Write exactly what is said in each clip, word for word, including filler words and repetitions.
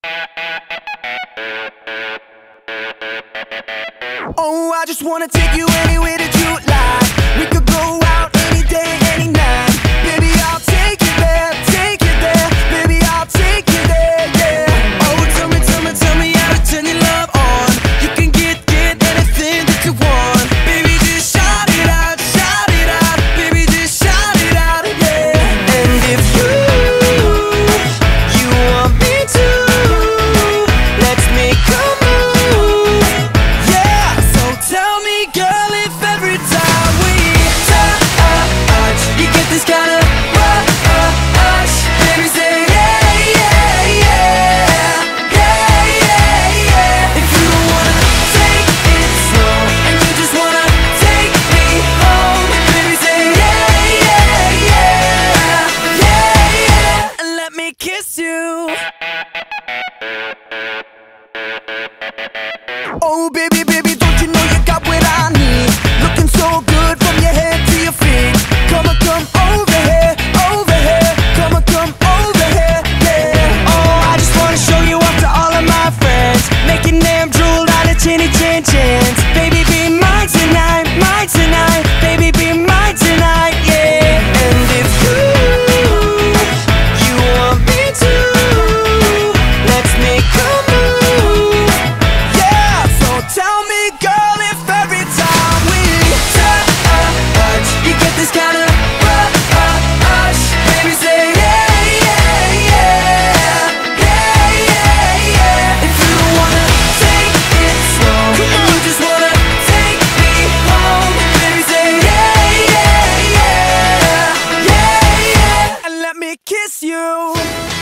Oh, I just wanna take you anywhere that you like. We could go out any day, any night. Baby, I'll take you there, take you there. Baby, I'll take you there, yeah. Oh, tell me, tell me, tell me how to turn your love on. You can get, get anything that you want. Baby, just shout it out, shout it out. Baby, just shout it out, yeah. And if you, you want me to, let's make a move, yeah. So tell me, girl, if every time we touch, you get this kind of rush. Baby, say yeah, yeah, yeah, yeah, yeah, yeah. If you wanna take it slow and you just wanna take me home, baby, say yeah, yeah, yeah, yeah, yeah. And let me kiss you. Oh, baby, baby, don't you know you got what I need? Looking so good from your head to your feet. Come on, come over here, over here. Come on, come over here, yeah. Oh, I just wanna show you off to all of my friends, making them drool out of chinny chin chins. Baby, be mine tonight, mine tonight. Baby, be mine tonight, yeah. And if you, you want me to, let's make a move, yeah. So tell me, girl, if every time we touch, you get this kind of rush. Baby, say yeah, yeah, yeah, yeah, yeah, yeah. If you wanna take it slow and you just wanna take me home, baby, say yeah, yeah, yeah, yeah, yeah. And let me kiss you.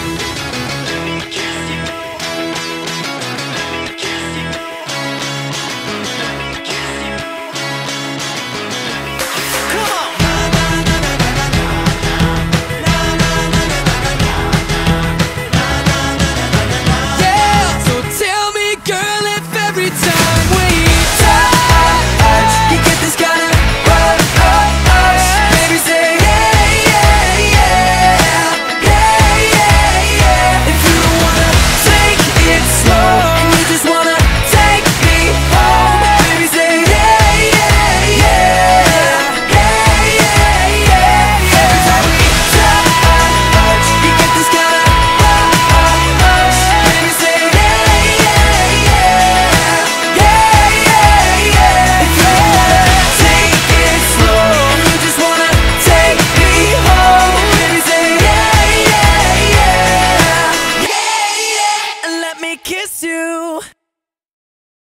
Yeah, so tell me, girl, if every time we touch, you get this kind of rush. Baby, say yeah, yeah, yeah, yeah, yeah, yeah. If you wanna take it slow and you just wanna take me home, baby, say yeah, yeah, yeah, yeah, yeah, yeah. Every time we touch, you get this kind of rush. Baby, say yeah, yeah, yeah, yeah, yeah, yeah. If you wanna take it slow and you just wanna take me home, baby, say yeah, yeah, yeah, yeah, yeah. And let me kiss you.